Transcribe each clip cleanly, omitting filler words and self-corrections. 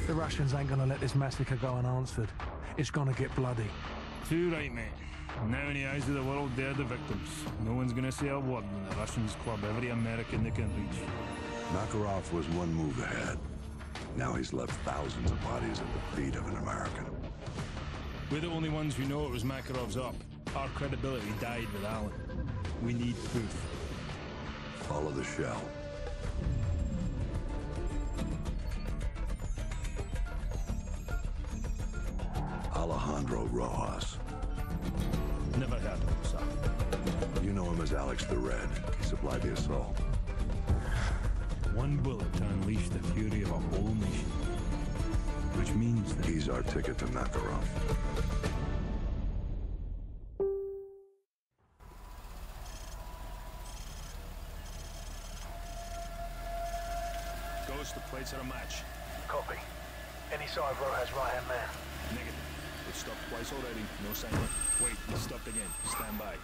The Russians ain't gonna let this massacre go unanswered. It's gonna get bloody. Too right, mate. Now in the eyes of the world, they're the victims. No one's gonna say a word when the Russians club every American they can reach. Makarov was one move ahead. Now he's left thousands of bodies at the feet of an American. We're the only ones who know it was Makarov's up. Our credibility died with Allen. We need proof. Follow the shell. Alejandro Rojas. Never heard of him, sir. You know him as Alex the Red. He supplied the assault. One bullet to unleash the fury of a whole nation. Which means that... He's our ticket to Makarov. Ghost, the plates are a match. Copy. Any sign of Rojas' right-hand man? Negative. It's stopped twice already. No sign. Wait, it's stopped again. Stand by.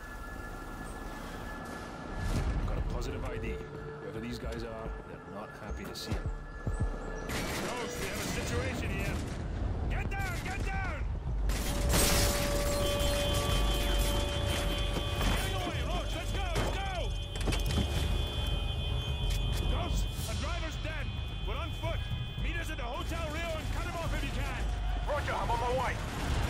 Got a positive ID. Whoever these guys are, they're not happy to see him. Ghost, we have a situation here. Get down! Get down! Getting away, Roach! Let's go! Let's go! Ghost, a driver's dead. We're on foot. Meet us at the Hotel Rio and cut him off if you can. Roger, I'm on my way.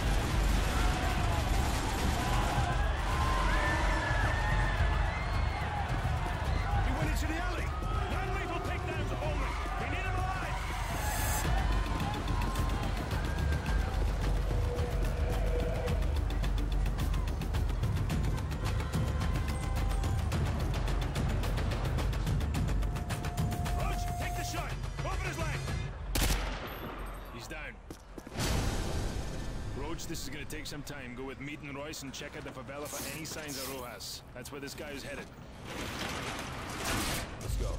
He went into the alley. Non-lethal takedowns only. We need him alive. Roach, take the shot. Open his leg. He's down. Roach, this is gonna take some time. Go with Meat and Royce and check out the favela for any signs of Rojas. That's where this guy is headed. Let's go.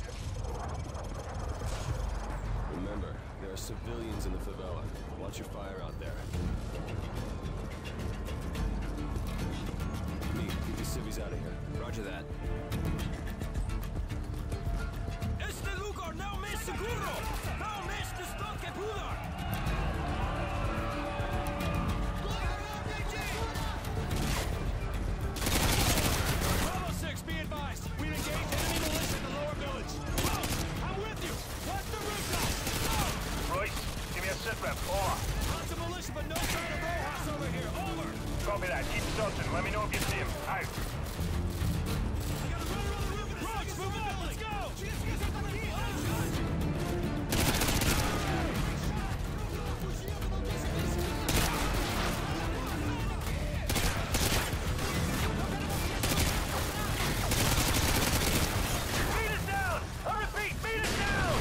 Remember, there are civilians in the favela. Watch your fire out there. Me, keep the civvies out of here. Roger that. Este lugar não me seguro! Não me estou que puder! Bravo 6, be advised. We've engaged enemy militia in the lower village. Close! I'm with you! What's the rooftop? Go! Royce, give me a sit rep. Over. Lots of militia, but no sign of Rojas over here. Over! Copy that. Keep searching. Let me know if you see him. Out. Roach, move out! Let's go! Meet us down! I repeat, meet us down!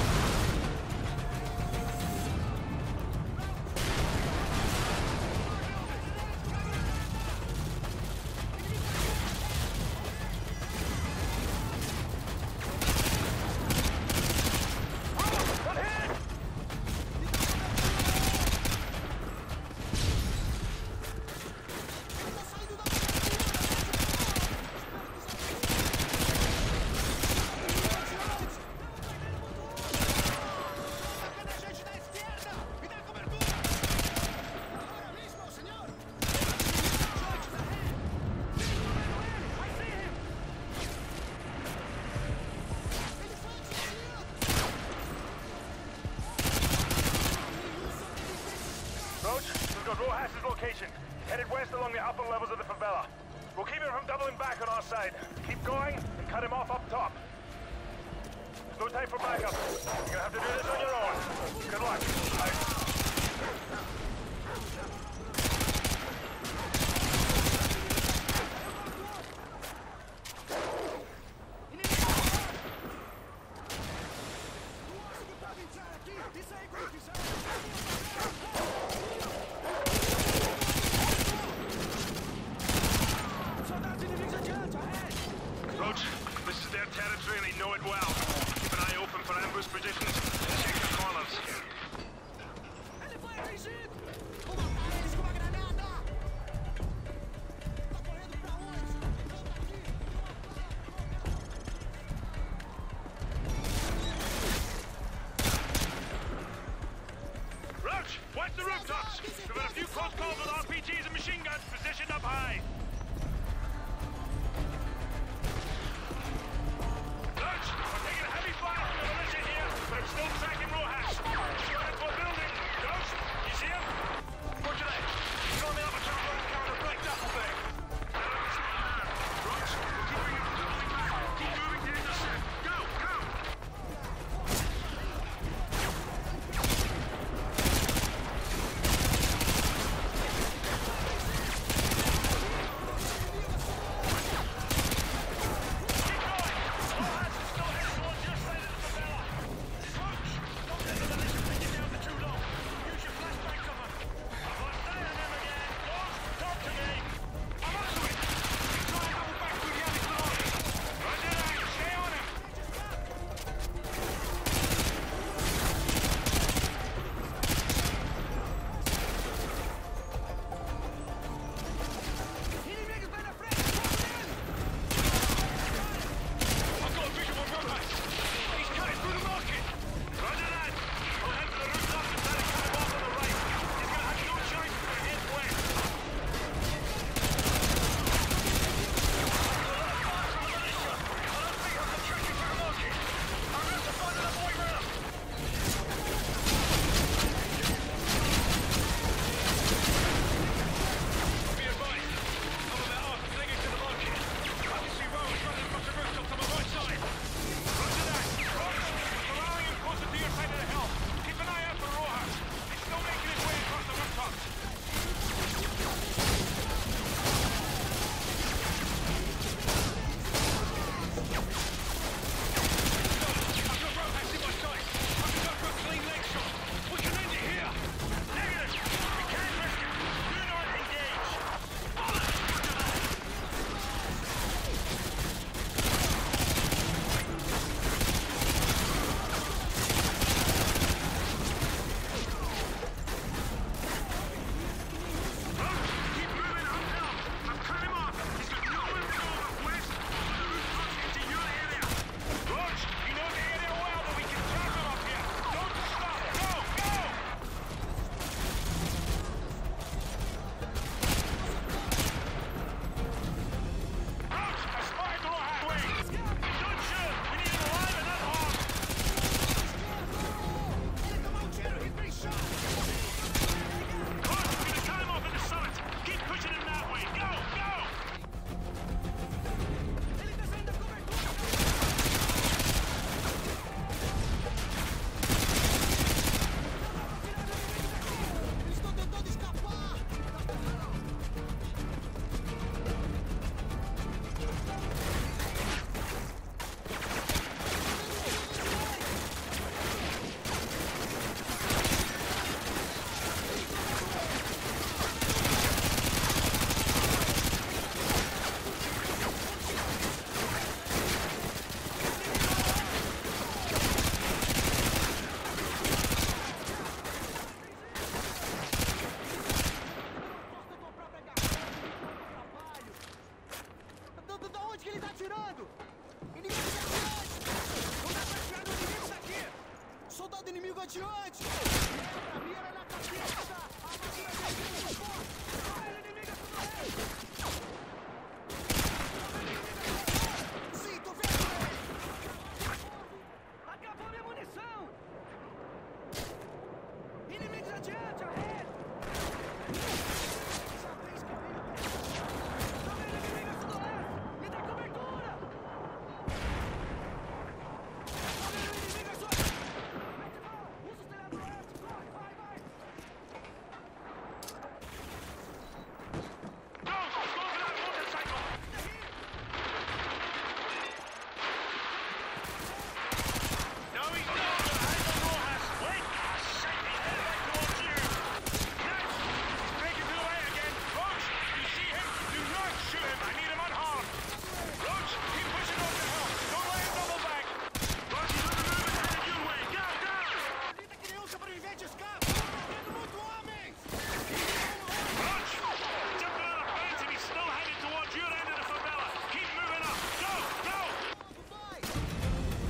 Roach, we've got Rojas' location. Headed west along the upper levels of the favela. We'll keep him from doubling back on our side. Keep going and cut him off up top. There's no time for backup. You're gonna have to do this on your own. Good luck. Out. Roach, this is their territory and they know it well. Keep an eye open for ambush positions and check the corners. Watch the rooftops! We've got a few close calls with RPGs and machine guns positioned up high. Lurch, we're taking heavy fire from the militia here, but I'm still tracking Rojas. He's going into a building. Ghost, you see him? Roger that. He's on the other side of the car and a black duffel bag. Roach, we're keeping him from coming back. Keep moving to intercept. Go, go!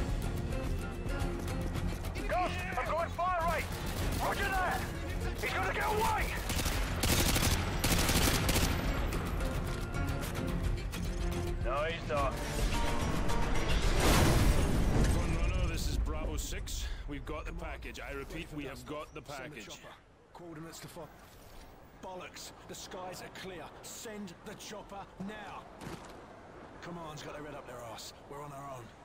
Roger that! He's got a We've got the package. I repeat, we have got the Send the package. chopper. Coordinates to follow. Bollocks! The skies are clear. Send the chopper now! Command's got their head up their arse. We're on our own.